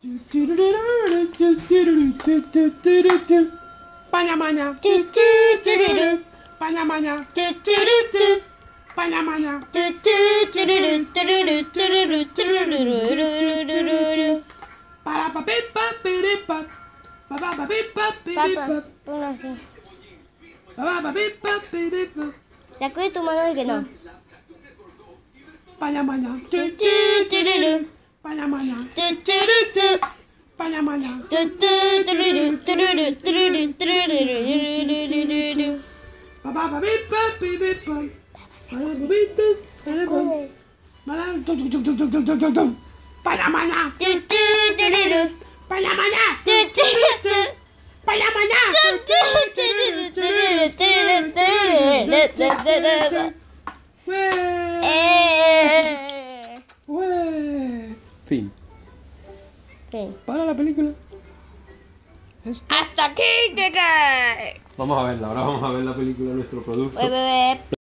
Paña maña. Paña maña. Paña maña. Para pa pipa piripa. Papá pa pipa piripa. Papá, ponlo así. Papá pa pipa piripa. Sacude tu mano y que no. Paña maña. Paña maña. Paña maña. Papá pa pipa piripa. Paña pa pipa piripa. Paña maña. Paña maña. Paña maña. Fin. Fin. Para la película. Hasta aquí llegué. Vamos a verla, ahora vamos a ver la película de nuestro producto. Bebé.